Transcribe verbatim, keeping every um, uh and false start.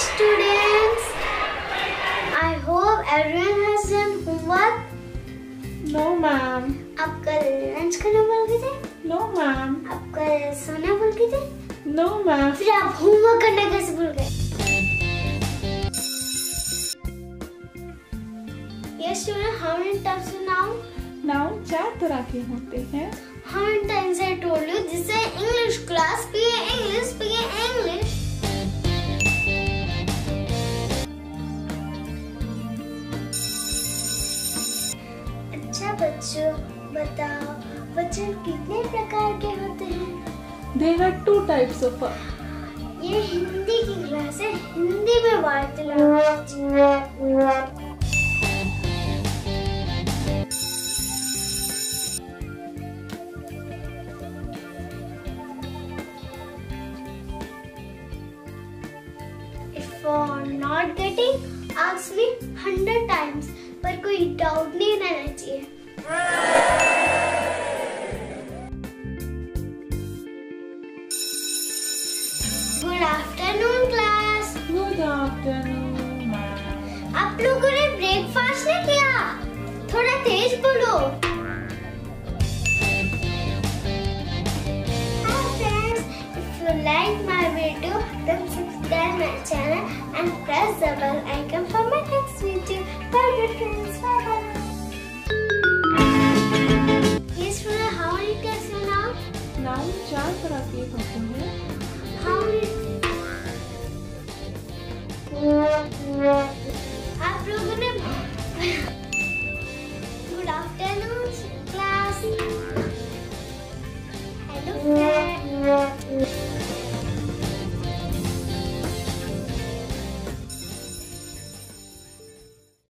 students. I hope everyone has done homework. No, ma'am. आप कल lunch करना भूल गए थे? No, ma'am. आप कल सोना भूल गए थे? No, ma'am. फिर आप होमवर्क करना कैसे भूल गए? Yes, student. How many types of noun? Noun चार तरह के होते हैं. How many times I told you? This is English class. Speak English. Speak English. अच्छा बच्चों, बताओ वचन कितने प्रकार के होते हैं? There are two types of. ये हिंदी की क्लास है. हिंदी में वार्तालाप. If you're not getting, ask me hundred times. पर कोई डाउट नहीं रहना चाहिए. Good afternoon, class. Good afternoon, ma'am. आप लोगों ने ब्रेकफास्ट नहीं किया? थोड़ा तेज बोलो. Hi friends, if you like my video, then subscribe my channel and press the bell icon for my next video. Bye friends, bye bye. Yes, how many types of noun? Noun चार तरह के होते हैं.